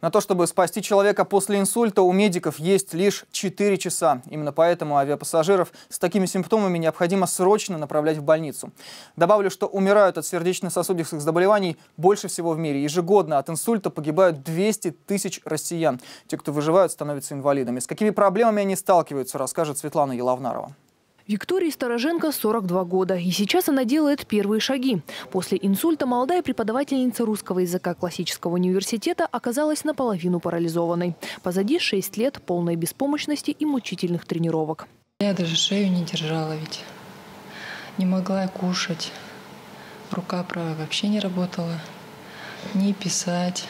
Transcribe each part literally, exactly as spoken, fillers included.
На то, чтобы спасти человека после инсульта, у медиков есть лишь четыре часа. Именно поэтому авиапассажиров с такими симптомами необходимо срочно направлять в больницу. Добавлю, что умирают от сердечно-сосудистых заболеваний больше всего в мире. Ежегодно от инсульта погибают двести тысяч россиян. Те, кто выживают, становятся инвалидами. С какими проблемами они сталкиваются, расскажет Светлана Еловнарова. Виктории Стороженко сорок два года, и сейчас она делает первые шаги. После инсульта молодая преподавательница русского языка классического университета оказалась наполовину парализованной. Позади шесть лет полной беспомощности и мучительных тренировок. Я даже шею не держала ведь. Не могла кушать. Рука правая вообще не работала. Не писать.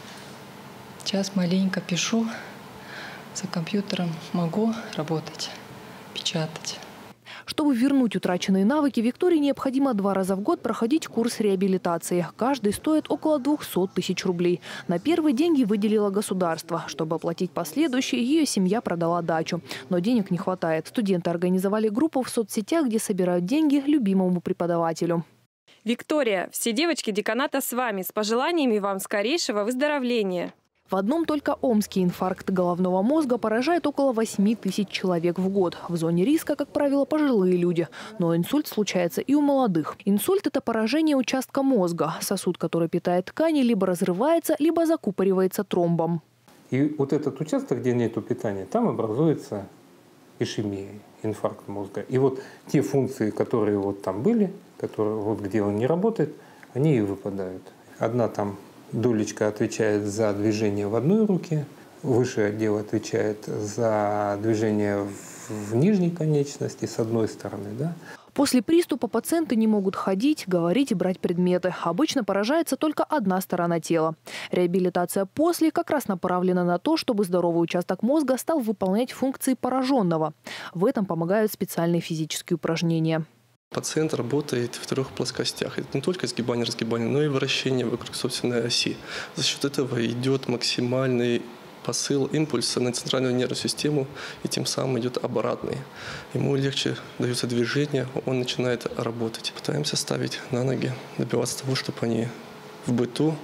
Сейчас маленько пишу. За компьютером могу работать, печатать. Чтобы вернуть утраченные навыки, Виктории необходимо два раза в год проходить курс реабилитации. Каждый стоит около двухсот тысяч рублей. На первые деньги выделило государство. Чтобы оплатить последующие, ее семья продала дачу. Но денег не хватает. Студенты организовали группу в соцсетях, где собирают деньги любимому преподавателю. Виктория, все девочки деканата с вами. С пожеланиями вам скорейшего выздоровления. В одном только Омске инфаркт головного мозга поражает около восьми тысяч человек в год. В зоне риска, как правило, пожилые люди. Но инсульт случается и у молодых. Инсульт – это поражение участка мозга. Сосуд, который питает ткани, либо разрывается, либо закупоривается тромбом. И вот этот участок, где нет питания, там образуется ишемия, инфаркт мозга. И вот те функции, которые вот там были, которые вот где он не работает, они и выпадают. Одна там долечка отвечает за движение в одной руке, высший отдел отвечает за движение в нижней конечности с одной стороны. Да? После приступа пациенты не могут ходить, говорить и брать предметы. Обычно поражается только одна сторона тела. Реабилитация после как раз направлена на то, чтобы здоровый участок мозга стал выполнять функции пораженного. В этом помогают специальные физические упражнения. Пациент работает в трех плоскостях. Это не только сгибание, разгибание, но и вращение вокруг собственной оси. За счет этого идет максимальный посыл импульса на центральную нервную систему, и тем самым идет обратный. Ему легче дается движение, он начинает работать. Пытаемся ставить на ноги, добиваться того, чтобы они в быту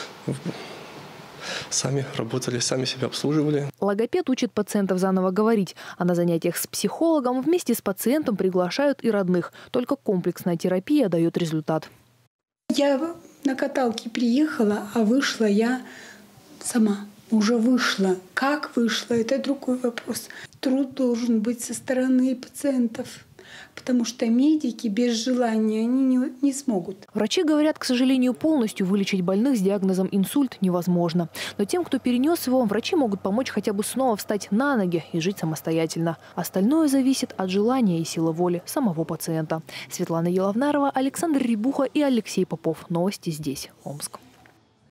сами работали, сами себя обслуживали. Логопед учит пациентов заново говорить, а на занятиях с психологом вместе с пациентом приглашают и родных. Только комплексная терапия дает результат. Я на каталке приехала, а вышла я сама. Уже вышла. Как вышла, это другой вопрос. Труд должен быть со стороны пациентов. Потому что медики без желания они не, не смогут. Врачи говорят, к сожалению, полностью вылечить больных с диагнозом инсульт невозможно. Но тем, кто перенес его, врачи могут помочь хотя бы снова встать на ноги и жить самостоятельно. Остальное зависит от желания и силы воли самого пациента. Светлана Еловнарова, Александр Рябуха и Алексей Попов. Новости здесь, Омск.